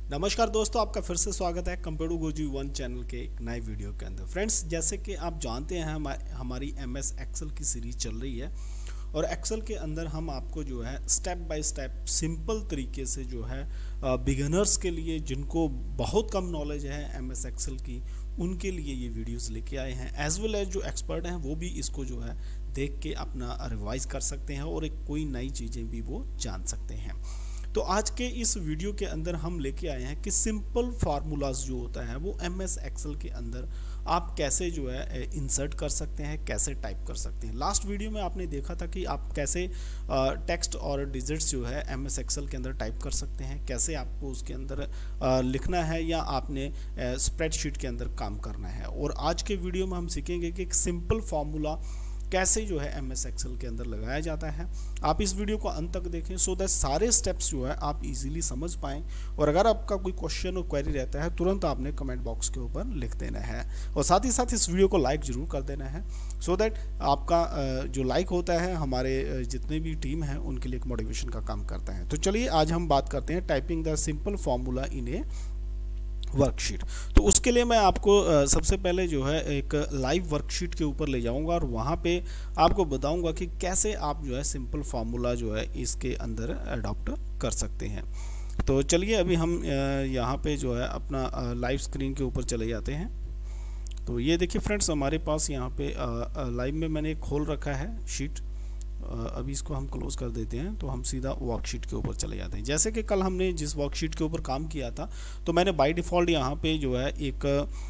नमस्कार दोस्तों, आपका फिर से स्वागत है कंप्यूटर गुरुजी वन चैनल के एक नए वीडियो के अंदर। फ्रेंड्स, जैसे कि आप जानते हैं हमारी MS एक्सेल की सीरीज चल रही है और एक्सेल के अंदर हम आपको जो है स्टेप बाय स्टेप सिंपल तरीके से जो है बिगिनर्स के लिए जिनको बहुत कम नॉलेज है MS एक्सेल की, उनके लिए ये वीडियोस लेके आए हैं। एज वेल एज जो एक्सपर्ट हैं वो भी इसको जो है देख के अपना रिवाइज कर सकते हैं और एक कोई नई चीज़ें भी वो जान सकते हैं। तो आज के इस वीडियो के अंदर हम लेके आए हैं कि सिंपल फार्मूलाज जो होता है वो MS एक्सेल के अंदर आप कैसे जो है इंसर्ट कर सकते हैं, कैसे टाइप कर सकते हैं। लास्ट वीडियो में आपने देखा था कि आप कैसे टेक्स्ट और डिजिट्स जो है MS एक्सेल के अंदर टाइप कर सकते हैं, कैसे आपको उसके अंदर लिखना है या आपने स्प्रेडशीट के अंदर काम करना है। और आज के वीडियो में हम सीखेंगे कि एक सिंपल फार्मूला कैसे जो है MS एक्सेल के अंदर लगाया जाता है। आप इस वीडियो को अंत तक देखें सो दैट सारे स्टेप्स जो है आप इजीली समझ पाएं। और अगर आपका कोई क्वेश्चन और क्वेरी रहता है तुरंत आपने कमेंट बॉक्स के ऊपर लिख देना है और साथ ही साथ इस वीडियो को लाइक जरूर कर देना है सो दैट आपका जो लाइक होता है हमारे जितने भी टीम है उनके लिए एक मोटिवेशन का काम करता है। तो चलिए आज हम बात करते हैं typing the simple formula in a worksheet. तो उसके लिए मैं आपको सबसे पहले जो है एक लाइव वर्कशीट के ऊपर ले जाऊंगा और वहाँ पे आपको बताऊंगा कि कैसे आप जो है सिंपल फार्मूला जो है इसके अंदर अडॉप्ट कर सकते हैं। तो चलिए अभी हम यहाँ पे जो है अपना लाइव स्क्रीन के ऊपर चले जाते हैं। तो ये देखिए फ्रेंड्स, हमारे पास यहाँ पे लाइव में मैंने खोल रखा है शीट। अभी इसको हम क्लोज कर देते हैं तो हम सीधा वर्कशीट के ऊपर चले जाते हैं। जैसे कि कल हमने जिस वर्कशीट के ऊपर काम किया था तो मैंने बाय डिफ़ॉल्ट यहाँ पे जो है एक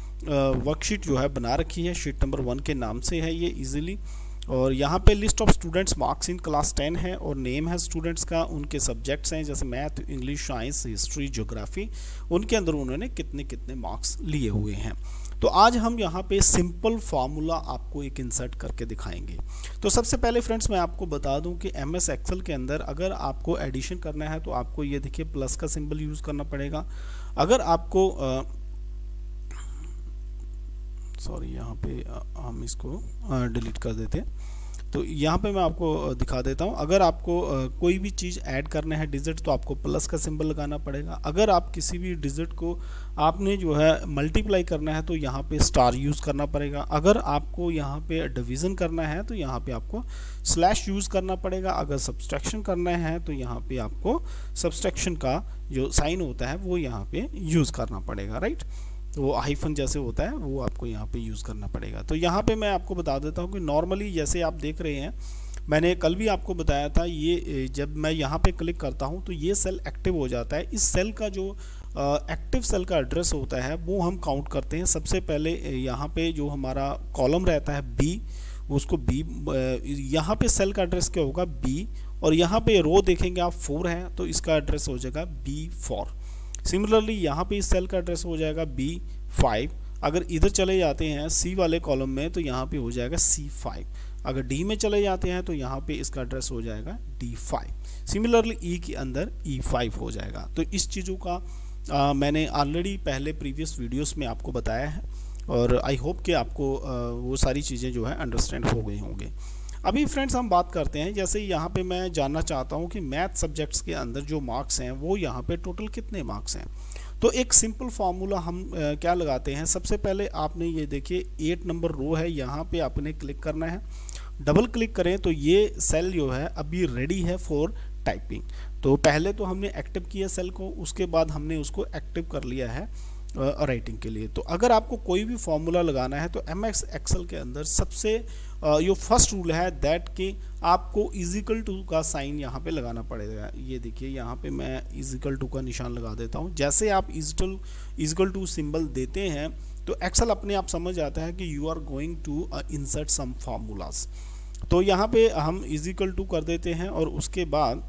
वर्कशीट जो है बना रखी है, शीट नंबर 1 के नाम से है ये इजीली। और यहाँ पे list of students marks in class 10 है और नेम है स्टूडेंट्स का, उनके सब्जेक्ट्स हैं जैसे math, English, science, history, geography, उनके अंदर उन्होंने कितने कितने मार्क्स लिए हुए हैं। तो आज हम यहाँ पे सिंपल फार्मूला आपको एक इंसर्ट करके दिखाएंगे। तो सबसे पहले फ्रेंड्स मैं आपको बता दूं कि MS एक्सेल के अंदर अगर आपको एडिशन करना है तो आपको ये देखिए प्लस का सिंबल यूज़ करना पड़ेगा। अगर आपको सॉरी यहाँ पे हम इसको डिलीट कर देते हैं। तो यहाँ पे मैं आपको दिखा देता हूँ। अगर आपको कोई भी चीज़ ऐड करना है डिजिट तो आपको प्लस का सिंबल लगाना पड़ेगा। अगर आप किसी भी डिजिट को आपने जो है मल्टीप्लाई करना है तो यहाँ पे स्टार यूज़ करना पड़ेगा। अगर आपको यहाँ पे डिवीज़न करना है तो यहाँ पे आपको स्लैश यूज़ करना पड़ेगा। अगर सब्सट्रैक्शन करना है तो यहाँ पे आपको सब्सट्रैक्शन का जो साइन होता है वो यहाँ पे यूज़ करना पड़ेगा, राइट। वो हाइफन जैसे होता है वो आपको यहाँ पे यूज़ करना पड़ेगा। तो यहाँ पे मैं आपको बता देता हूँ कि नॉर्मली जैसे आप देख रहे हैं, मैंने कल भी आपको बताया था, ये जब मैं यहाँ पे क्लिक करता हूँ तो ये सेल एक्टिव हो जाता है। इस सेल का जो एक्टिव सेल का एड्रेस होता है वो हम काउंट करते हैं। सबसे पहले यहाँ पे जो हमारा कॉलम रहता है B, उसको B, यहाँ पे सेल का एड्रेस क्या होगा B, और यहाँ पे रो देखेंगे आप 4 है तो इसका एड्रेस हो जाएगा B4। सिमिलरली यहाँ पे इस सेल का एड्रेस हो जाएगा B5। अगर इधर चले जाते हैं C वाले कॉलम में तो यहाँ पे हो जाएगा C5। अगर D में चले जाते हैं तो यहाँ पे इसका एड्रेस हो जाएगा D5। सिमिलरली E के अंदर E5 हो जाएगा। तो इस चीज़ों का मैंने ऑलरेडी पहले प्रीवियस वीडियोस में आपको बताया है और आई होप कि आपको वो सारी चीज़ें जो है अंडरस्टैंड हो गई होंगे। अभी फ्रेंड्स हम बात करते हैं, जैसे यहाँ पे मैं जानना चाहता हूँ कि मैथ सब्जेक्ट्स के अंदर जो मार्क्स हैं वो यहाँ पे टोटल कितने मार्क्स हैं। तो एक सिंपल फार्मूला हम क्या लगाते हैं। सबसे पहले आपने ये देखिए 8 नंबर रो है, यहाँ पे आपने क्लिक करना है। डबल क्लिक करें तो ये सेल जो है अभी रेडी है फॉर टाइपिंग। तो पहले तो हमने एक्टिव किया सेल को, उसके बाद हमने उसको एक्टिव कर लिया है राइटिंग के लिए। तो अगर आपको कोई भी फॉर्मूला लगाना है तो MS एक्सेल के अंदर सबसे जो फर्स्ट रूल है दैट कि आपको इजिकल टू का साइन यहाँ पे लगाना पड़ेगा। ये देखिए यहाँ पे मैं इजिकल टू का निशान लगा देता हूँ। जैसे आप इजिकल टू सिंबल देते हैं तो एक्सेल अपने आप समझ जाता है कि you are going to insert some formulas. तो यहाँ पे हम इजिकल टू कर देते हैं और उसके बाद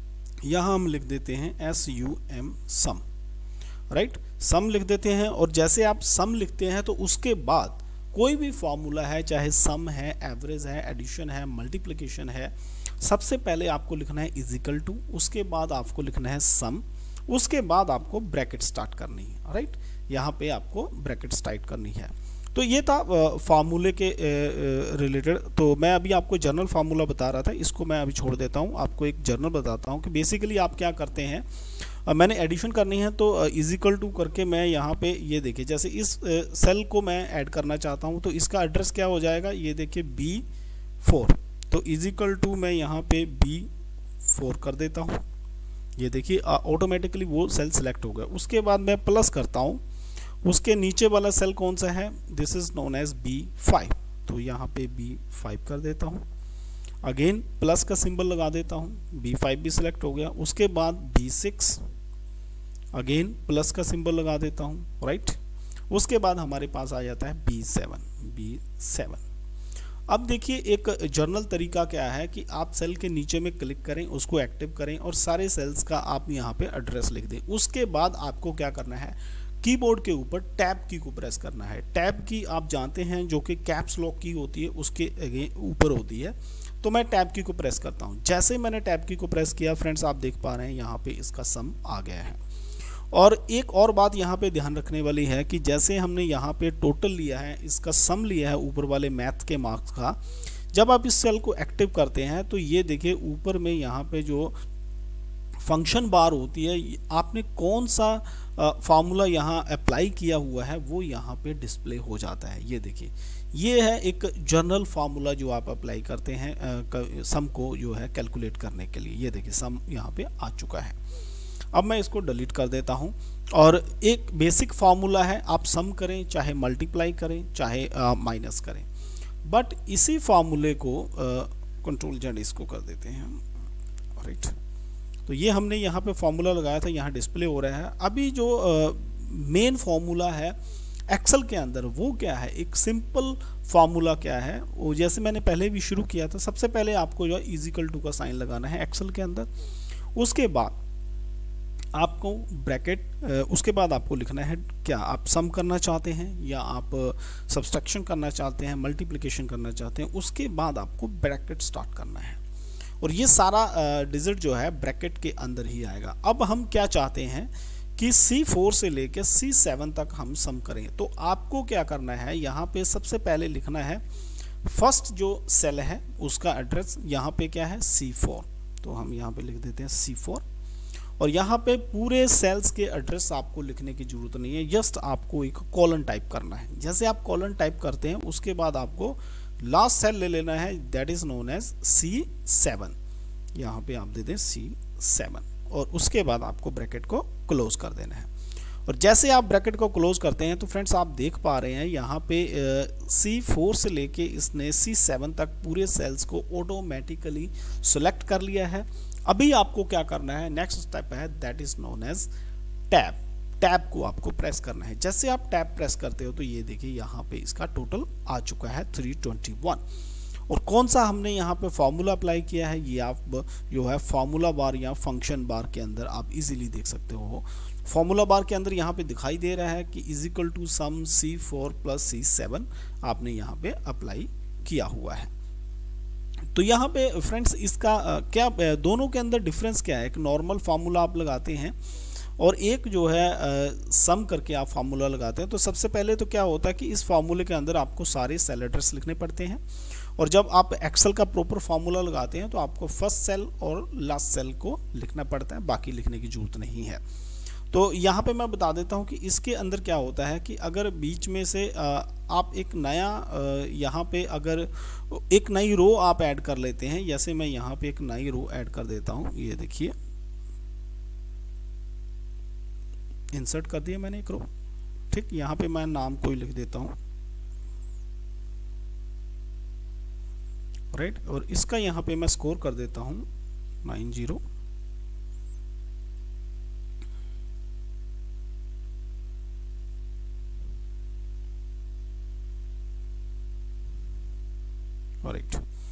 यहाँ हम लिख देते हैं SUM सम, राइट, सम लिख देते हैं। और जैसे आप सम लिखते हैं तो उसके बाद कोई भी फार्मूला है, चाहे सम है, एवरेज है, एडिशन है, मल्टीप्लिकेशन है, सबसे पहले आपको लिखना है इजिकल टू, उसके बाद आपको लिखना है सम, उसके बाद आपको ब्रैकेट स्टार्ट करनी है, राइट। यहाँ पे आपको ब्रैकेट स्टार्ट करनी है। तो ये था फार्मूले के रिलेटेड। तो मैं अभी आपको जर्नल फार्मूला बता रहा था, इसको मैं अभी छोड़ देता हूँ, आपको एक जर्नल बताता हूँ कि बेसिकली आप क्या करते हैं। मैंने एडिशन करनी है तो इज इक्वल टू करके मैं यहाँ पे ये देखिए जैसे इस सेल को मैं ऐड करना चाहता हूँ तो इसका एड्रेस क्या हो जाएगा, ये देखिए B4, तो इज इक्वल टू मैं यहाँ पे B4 कर देता हूँ। ये देखिए ऑटोमेटिकली वो सेल सिलेक्ट हो गया। उसके बाद मैं प्लस करता हूँ, उसके नीचे वाला सेल कौन सा है, this is known as B5, तो यहाँ पे B5 कर देता हूँ। अगेन प्लस का सिंबल लगा देता हूँ, B5 भी सिलेक्ट हो गया। उसके बाद B6, अगेन प्लस का सिंबल लगा देता हूँ, राइट। उसके बाद हमारे पास आ जाता है B7। अब देखिए एक जर्नल तरीका क्या है कि आप सेल के नीचे में क्लिक करें, उसको एक्टिव करें और सारे सेल्स का आप यहाँ पे एड्रेस लिख दें। उसके बाद आपको क्या करना है, कीबोर्ड के ऊपर टैब की को प्रेस करना है। टैब की आप जानते हैं जो कि कैप्स लॉक की होती है, उसके ऊपर होती है। तो मैं टैब की को प्रेस करता हूँ। जैसे मैंने टैब की को प्रेस किया फ्रेंड्स, आप देख पा रहे हैं यहाँ पे इसका सम आ गया है। और एक और बात यहाँ पे ध्यान रखने वाली है कि जैसे हमने यहाँ पे टोटल लिया है, इसका सम लिया है ऊपर वाले मैथ के मार्क्स का, जब आप इस सेल को एक्टिव करते हैं तो ये देखिए ऊपर में यहाँ पे जो फंक्शन बार होती है, आपने कौन सा फार्मूला यहाँ अप्लाई किया हुआ है वो यहाँ पे डिस्प्ले हो जाता है। ये देखिए ये है एक जनरल फार्मूला जो आप अप्लाई करते हैं सम को जो है कैलकुलेट करने के लिए। ये देखिए सम यहाँ पे आ चुका है। अब मैं इसको डिलीट कर देता हूँ। और एक बेसिक फार्मूला है, आप सम करें चाहे मल्टीप्लाई करें चाहे माइनस करें, बट इसी फार्मूले को कंट्रोल जेड इसको कर देते हैं, राइट। तो ये हमने यहाँ पे फार्मूला लगाया था, यहाँ डिस्प्ले हो रहा है। अभी जो मेन फार्मूला है एक्सेल के अंदर वो क्या है, एक सिंपल फार्मूला क्या है वो, जैसे मैंने पहले भी शुरू किया था, सबसे पहले आपको जो है इज इक्वल टू का साइन लगाना है एक्सेल के अंदर। उसके बाद आपको ब्रैकेट, उसके बाद आपको लिखना है क्या आप सम करना चाहते हैं या आप सब्सट्रैक्शन करना चाहते हैं, मल्टीप्लिकेशन करना चाहते हैं। उसके बाद आपको ब्रैकेट स्टार्ट करना है और ये सारा डिजिट जो है ब्रैकेट के अंदर ही आएगा। अब हम क्या चाहते हैं कि C4 से लेकर C7 तक हम सम करें। तो आपको क्या करना है, यहाँ पे सबसे पहले लिखना है फर्स्ट जो सेल है उसका एड्रेस, यहाँ पे क्या है C4, तो हम यहाँ पे लिख देते हैं C4। और यहाँ पे पूरे सेल्स के एड्रेस आपको लिखने की जरूरत नहीं है, जस्ट आपको एक कॉलन टाइप करना है। जैसे आप कॉलन टाइप करते हैं उसके बाद आपको लास्ट सेल ले लेना है, that is known as C7। यहाँ पे आप दे दें C7 और उसके बाद आपको ब्रैकेट को क्लोज कर देना है। और जैसे आप ब्रैकेट को क्लोज करते हैं तो फ्रेंड्स आप देख पा रहे हैं यहाँ पे C4 से लेके इसने C7 तक पूरे सेल्स को ऑटोमेटिकली सिलेक्ट कर लिया है। अभी आपको क्या करना है, नेक्स्ट स्टेप है that is known as tab. Tab को आपको प्रेस करना है। जैसे आप टैब प्रेस करते हो तो ये देखिए यहाँ पे इसका टोटल आ चुका है 321। और कौन सा हमने यहाँ पे फॉर्मूला अप्लाई किया है ये आप जो है फॉर्मूला बार या फंक्शन बार के अंदर आप इजीली देख सकते हो। फॉर्मूला बार के अंदर यहाँ पे दिखाई दे रहा है कि is equal to sum C4 plus C7 आपने यहाँ पे अप्लाई किया हुआ है। तो यहाँ पे फ्रेंड्स इसका क्या दोनों के अंदर डिफरेंस क्या है, एक नॉर्मल फार्मूला आप लगाते हैं और एक जो है सम करके आप फार्मूला लगाते हैं। तो सबसे पहले तो क्या होता है कि इस फार्मूले के अंदर आपको सारे सेल एड्रेस लिखने पड़ते हैं और जब आप एक्सेल का प्रॉपर फार्मूला लगाते हैं तो आपको फर्स्ट सेल और लास्ट सेल को लिखना पड़ता है, बाकी लिखने की जरूरत नहीं है। तो यहाँ पे मैं बता देता हूँ कि इसके अंदर क्या होता है कि अगर बीच में से आप एक नया यहाँ पे अगर एक नई रो आप ऐड कर लेते हैं, जैसे मैं यहाँ पे एक नई रो ऐड कर देता हूँ, ये देखिए इंसर्ट कर दिया मैंने एक रो, ठीक। यहाँ पे मैं नाम कोई लिख देता हूँ, राइट। और इसका यहाँ पे मैं स्कोर कर देता हूँ 90। राइट।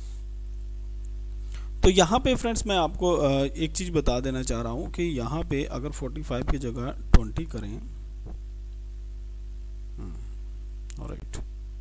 तो यहाँ पे फ्रेंड्स मैं आपको एक चीज़ बता देना चाह रहा हूँ कि यहाँ पे अगर 45 की जगह 20 करें, राइट,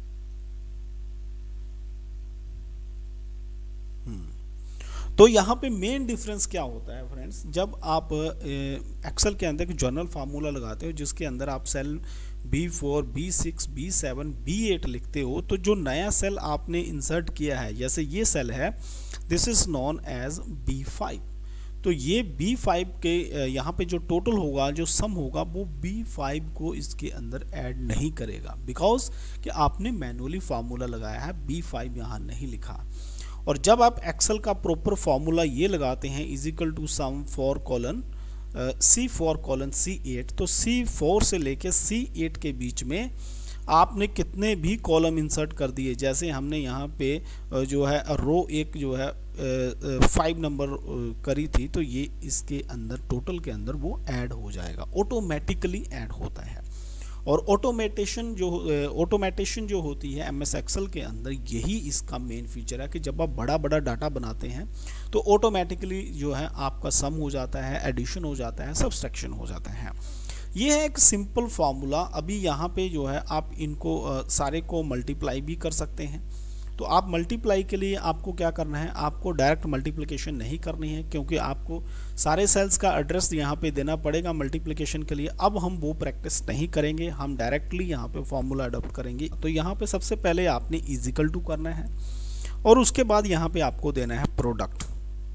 तो यहाँ पे मेन डिफरेंस क्या होता है फ्रेंड्स, जब आप एक्सेल के अंदर एक जर्नल फार्मूला लगाते हो जिसके अंदर आप cell B4, B6, B7, B8 लिखते हो, तो जो नया सेल आपने इंसर्ट किया है, जैसे ये सेल है, this is known as B5। तो ये B5 के यहाँ पे जो टोटल होगा, जो सम होगा, वो B5 को इसके अंदर ऐड नहीं करेगा, बिकॉज कि आपने मैनुअली फार्मूला लगाया है, B5 यहाँ नहीं लिखा। और जब आप एक्सेल का प्रॉपर फार्मूला ये लगाते हैं is equal to sum for colon C4 colon C8, तो C4 से लेके C8 के बीच में आपने कितने भी कॉलम इंसर्ट कर दिए, जैसे हमने यहाँ पे जो है रो एक जो है 5 नंबर करी थी, तो ये इसके अंदर टोटल के अंदर वो ऐड हो जाएगा, ऑटोमेटिकली ऐड होता है। और ऑटोमेटेशन जो होती है MS एक्सेल के अंदर, यही इसका मेन फीचर है कि जब आप बड़ा बड़ा डाटा बनाते हैं तो ऑटोमेटिकली जो है आपका सम हो जाता है, एडिशन हो जाता है, सब्सट्रैक्शन हो जाता है। ये है एक सिंपल फार्मूला। अभी यहाँ पे जो है आप इनको सारे को मल्टीप्लाई भी कर सकते हैं। तो आप मल्टीप्लाई के लिए आपको क्या करना है, आपको डायरेक्ट मल्टीप्लिकेशन नहीं करनी है, क्योंकि आपको सारे सेल्स का एड्रेस यहाँ पे देना पड़ेगा मल्टीप्लिकेशन के लिए। अब हम वो प्रैक्टिस नहीं करेंगे, हम डायरेक्टली यहाँ पे फॉर्मूला अडॉप्ट करेंगे। तो यहाँ पे सबसे पहले आपने इज इक्वल टू करना है और उसके बाद यहाँ पे आपको देना है प्रोडक्ट।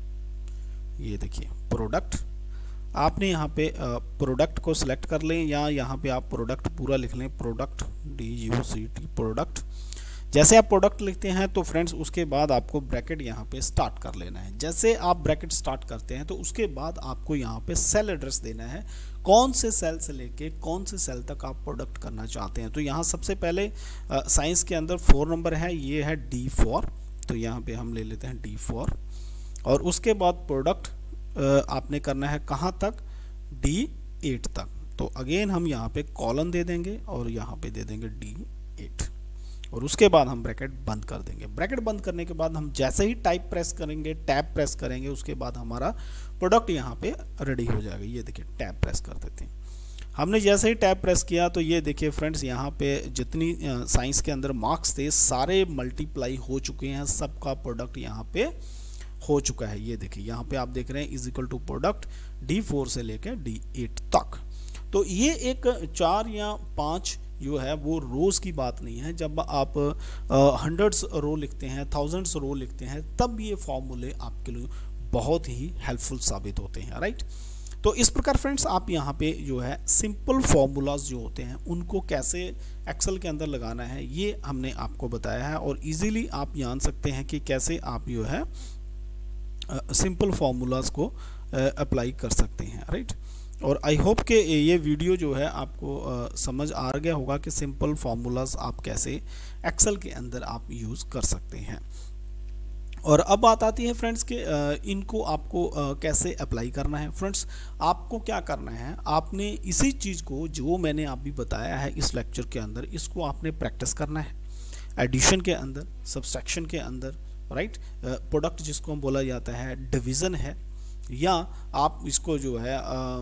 ये देखिए प्रोडक्ट, आपने यहाँ पे प्रोडक्ट को सिलेक्ट कर लें या यहाँ पे आप प्रोडक्ट पूरा लिख लें, प्रोडक्ट DUCT प्रोडक्ट। जैसे आप प्रोडक्ट लिखते हैं तो फ्रेंड्स उसके बाद आपको ब्रैकेट यहाँ पे स्टार्ट कर लेना है। जैसे आप ब्रैकेट स्टार्ट करते हैं तो उसके बाद आपको यहाँ पे सेल एड्रेस देना है, कौन से सेल से लेके कौन से सेल तक आप प्रोडक्ट करना चाहते हैं। तो यहाँ सबसे पहले साइंस के अंदर 4 नंबर है, ये है D4, तो यहाँ पे हम ले लेते हैं D4। और उसके बाद प्रोडक्ट आपने करना है कहाँ तक, D8 तक। तो अगेन हम यहाँ पे कॉलन दे देंगे और यहाँ पे दे देंगे D8 और उसके बाद हम ब्रैकेट बंद कर देंगे। ब्रैकेट बंद करने के बाद हम जैसे ही टैब प्रेस करेंगे उसके बाद हमारा प्रोडक्ट यहाँ पे रेडी हो जाएगा। ये देखिए टैब प्रेस कर देते हैं। हमने जैसे ही टैब प्रेस किया तो ये देखिए फ्रेंड्स यहाँ पे जितनी साइंस के अंदर मार्क्स थे सारे मल्टीप्लाई हो चुके हैं, सबका प्रोडक्ट यहाँ पे हो चुका है। ये देखिए यहाँ पे आप देख रहे हैं is equal to product D4 से लेकर D8 तक। तो ये एक 4 या 5 जो है वो रोज की बात नहीं है। जब आप हंड्रेड्स रो लिखते हैं, थाउजेंड्स रो लिखते हैं, तब ये फॉर्मूले आपके लिए बहुत ही हेल्पफुल साबित होते हैं, राइट। तो इस प्रकार फ्रेंड्स आप यहाँ पे जो है सिंपल फॉर्मूलाज जो होते हैं उनको कैसे एक्सेल के अंदर लगाना है ये हमने आपको बताया है, और इजीली आप जान सकते हैं कि कैसे आप जो है सिंपल फार्मूलाज को अप्लाई कर सकते हैं, राइट। और आई होप कि ये वीडियो जो है आपको समझ आ गया होगा कि सिंपल फार्मूलाज आप कैसे एक्सेल के अंदर आप यूज़ कर सकते हैं। और अब बात आती है फ्रेंड्स कि इनको आपको कैसे अप्लाई करना है। फ्रेंड्स आपको क्या करना है, आपने इसी चीज़ को जो मैंने अभी बताया है इस लेक्चर के अंदर, इसको आपने प्रैक्टिस करना है एडिशन के अंदर, सब्सट्रैक्शन के अंदर, राइट। प्रोडक्ट जिसको हम बोला जाता है, डिवीज़न है, या आप इसको जो है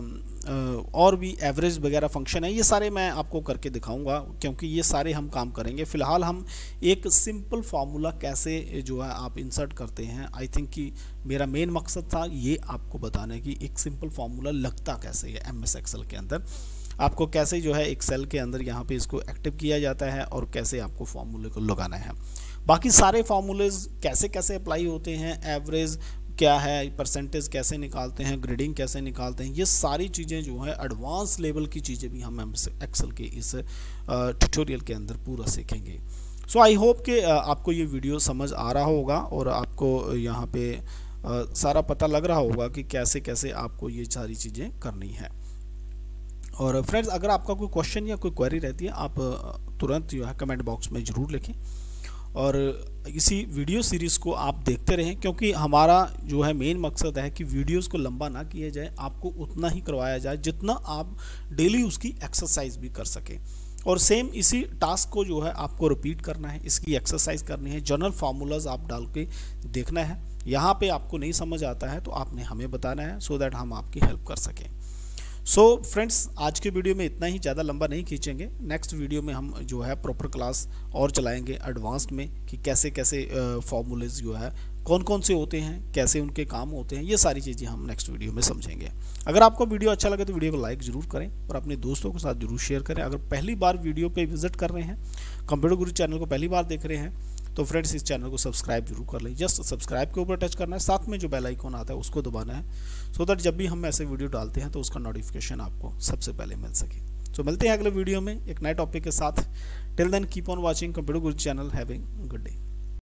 और भी एवरेज वगैरह फंक्शन है, ये सारे मैं आपको करके दिखाऊंगा क्योंकि ये सारे हम काम करेंगे। फिलहाल हम एक सिंपल फार्मूला कैसे जो है आप इंसर्ट करते हैं, आई थिंक कि मेरा मेन मकसद था ये आपको बताने की एक सिंपल फार्मूला लगता कैसे है MS एक्सेल के अंदर, आपको कैसे जो है एक सेल के अंदर यहाँ पे इसको एक्टिव किया जाता है और कैसे आपको फार्मूले को लगाना है। बाकी सारे फार्मूलेज कैसे कैसे अप्लाई होते हैं, एवरेज क्या है, परसेंटेज कैसे निकालते हैं, ग्रेडिंग कैसे निकालते हैं, ये सारी चीज़ें जो है एडवांस लेवल की चीज़ें भी हम एक्सेल के इस ट्यूटोरियल के अंदर पूरा सीखेंगे। सो आई होप कि आपको ये वीडियो समझ आ रहा होगा और आपको यहाँ पे सारा पता लग रहा होगा कि कैसे कैसे आपको ये सारी चीज़ें करनी है। और फ्रेंड्स अगर आपका कोई क्वेश्चन या कोई क्वेरी रहती है आप तुरंत जो है कमेंट बॉक्स में ज़रूर लिखें, और इसी वीडियो सीरीज़ को आप देखते रहें क्योंकि हमारा जो है मेन मकसद है कि वीडियोस को लंबा ना किया जाए, आपको उतना ही करवाया जाए जितना आप डेली उसकी एक्सरसाइज भी कर सकें। और सेम इसी टास्क को जो है आपको रिपीट करना है, इसकी एक्सरसाइज करनी है, जनरल फार्मूलाज आप डाल के देखना है। यहाँ पे आपको नहीं समझ आता है तो आपने हमें बताना है सो दैट हम आपकी हेल्प कर सकें। सो फ्रेंड्स आज के वीडियो में इतना ही, ज़्यादा लंबा नहीं खींचेंगे। नेक्स्ट वीडियो में हम जो है प्रॉपर क्लास और चलाएंगे एडवांस्ड में कि कैसे कैसे फॉर्मूलेज जो है कौन कौन से होते हैं, कैसे उनके काम होते हैं, ये सारी चीज़ें हम नेक्स्ट वीडियो में समझेंगे। अगर आपको वीडियो अच्छा लगे तो वीडियो को लाइक ज़रूर करें और अपने दोस्तों के साथ जरूर शेयर करें। अगर पहली बार वीडियो पे विजिट कर रहे हैं, कंप्यूटर गुरु चैनल को पहली बार देख रहे हैं, तो फ्रेंड्स इस चैनल को सब्सक्राइब जरूर कर लें। जस्ट सब्सक्राइब के ऊपर टच करना है, साथ में जो बेल आइकॉन आता है उसको दबाना है, सो दैट जब भी हम ऐसे वीडियो डालते हैं तो उसका नोटिफिकेशन आपको सबसे पहले मिल सके। तो मिलते हैं अगले वीडियो में एक नए टॉपिक के साथ। Till then keep on watching computer Guru channel. Having good day.